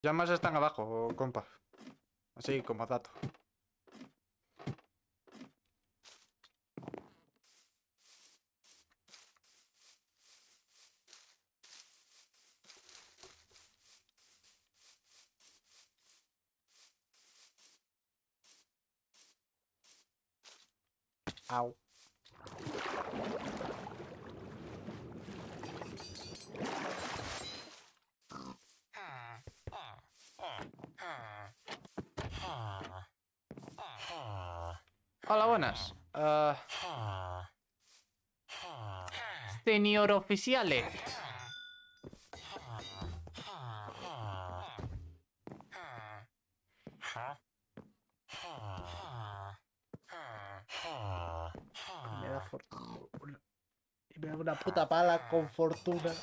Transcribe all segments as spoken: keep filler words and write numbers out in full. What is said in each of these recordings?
Llamas están abajo, compa. Así como dato. Au. Hola, buenas. Uh, Señor oficiales. Me da fortuna. Y me da una puta pala con fortuna.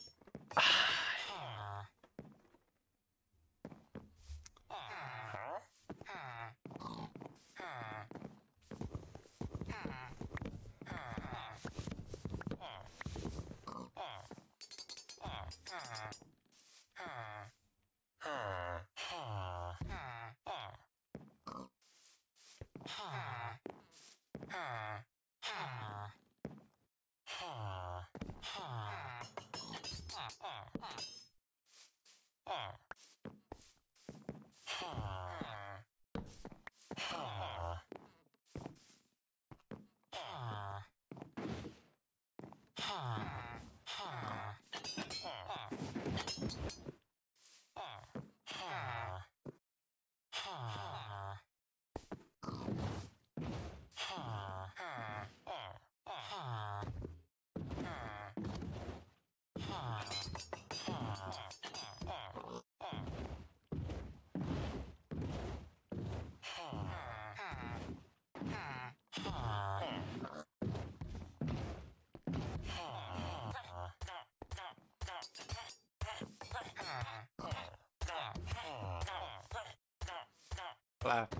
Claro.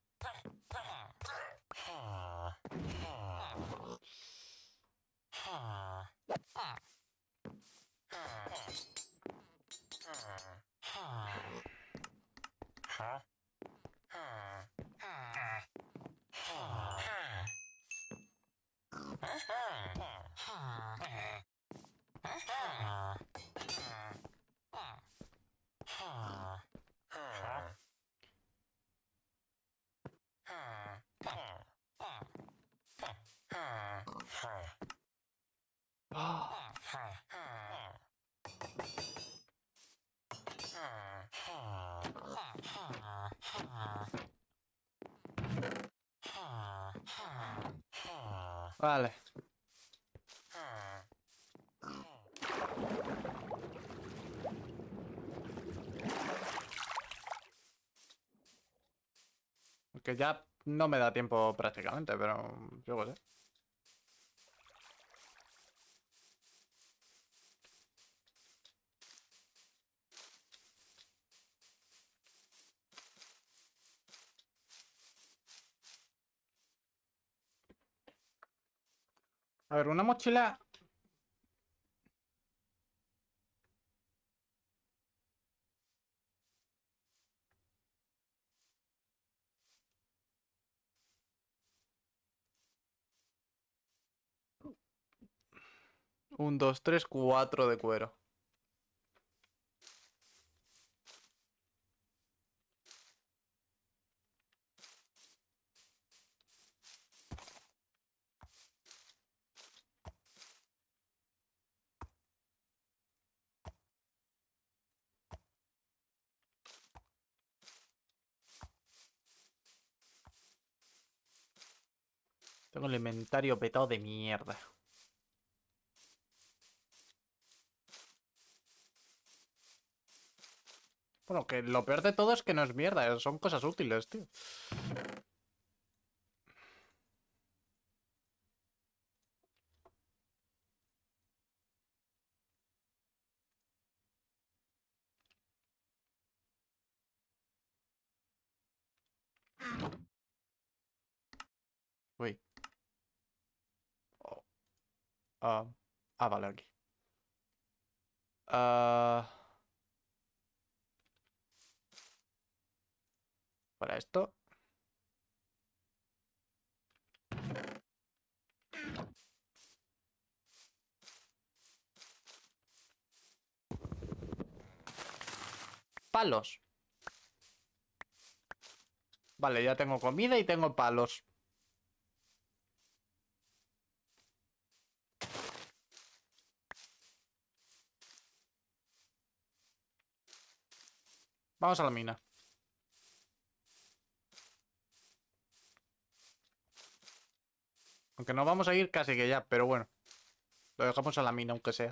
Vale. Que ya no me da tiempo prácticamente, pero yo qué sé. A ver, una mochila. Un, dos, tres, cuatro de cuero. Tengo el inventario petado de mierda. Bueno, que lo peor de todo es que no es mierda, son cosas útiles, tío. Uy. Oh, ah, ah, vale, aquí. Ah, Para esto. Palos. Vale, ya tengo comida y tengo palos. Vamos a la mina. Aunque no vamos a ir casi que ya, pero bueno. Lo dejamos a la mina, aunque sea.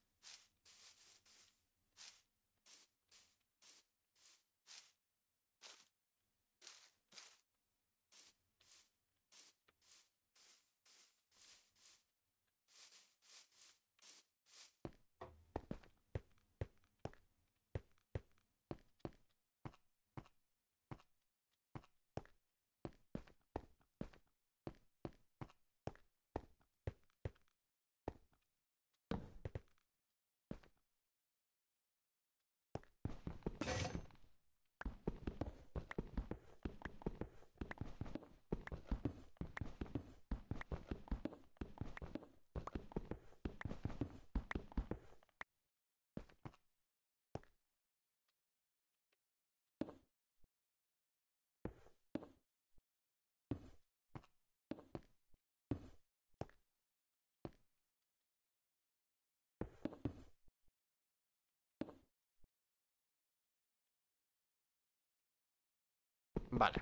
Vale.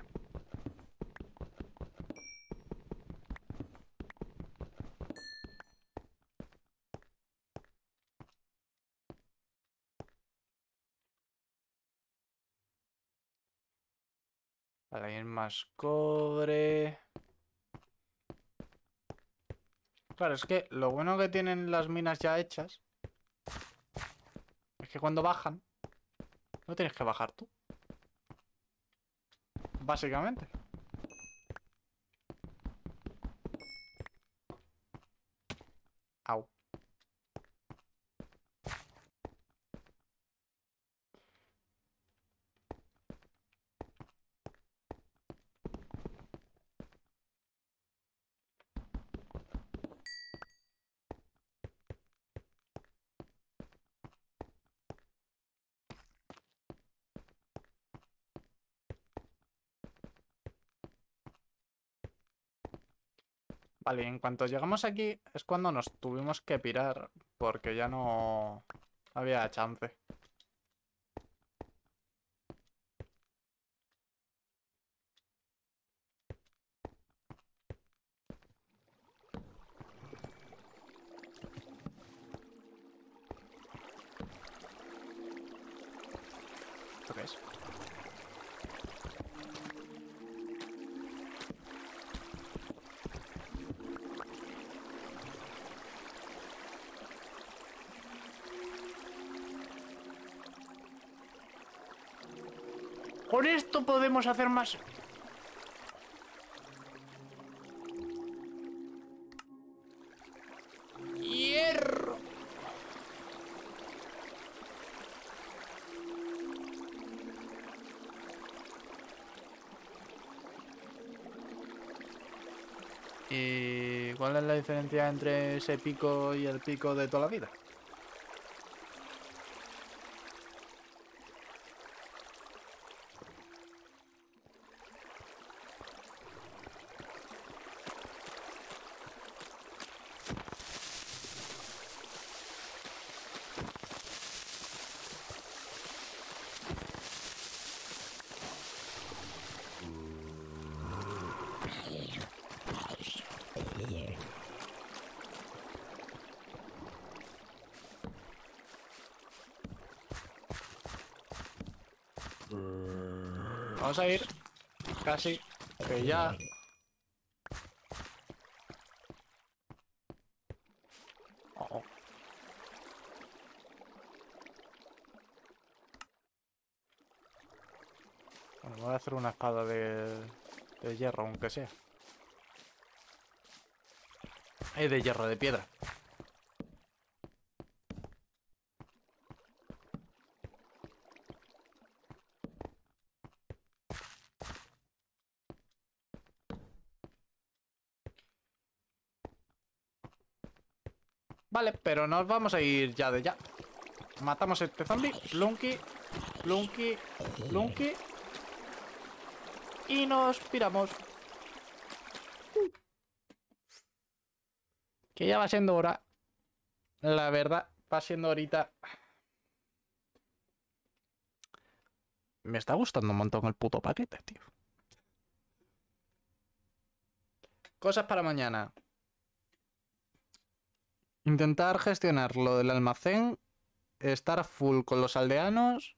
Vale, hay más cobre. Claro, es que lo bueno que tienen las minas ya hechas es que cuando bajan, no tienes que bajar tú. Básicamente. Au. Vale, en cuanto llegamos aquí es cuando nos tuvimos que pirar porque ya no había chance. ¿Esto qué es? Con esto podemos hacer más. Hierro. ¿Y cuál es la diferencia entre ese pico y el pico de toda la vida? Vamos a ir casi que ya. Oh. Bueno, voy a hacer una espada de, de hierro, aunque sea. Eh, de hierro, de piedra. Vale, pero nos vamos a ir ya de ya. Matamos a este zombie. Plunky, plunky, plunky. Y nos piramos. Que ya va siendo hora. La verdad, va siendo ahorita. Me está gustando un montón el puto paquete, tío. Cosas para mañana. Intentar gestionar lo del almacén. Estar a full con los aldeanos.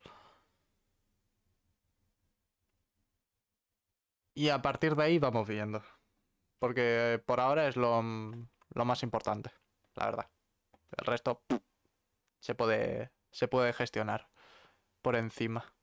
Y a partir de ahí vamos viendo. Porque por ahora es lo, lo más importante, la verdad. El resto pff, se puede, se puede gestionar por encima.